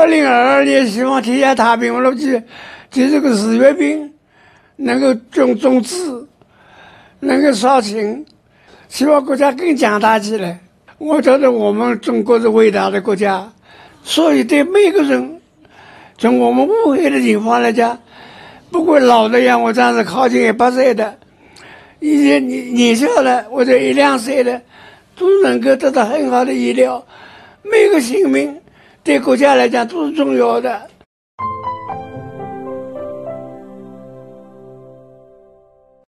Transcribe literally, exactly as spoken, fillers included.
二零二二年希望天下太平，我估计就这个日月饼能够种种子，能够烧情，希望国家更强大起来。我觉得我们中国是伟大的国家，所以对每个人，从我们乌黑的情况来讲，不管老的像我这样子靠近一百岁的，一些年年小的或者一两岁的，都能够得到很好的医疗。每个性命对国家来讲都是重要的。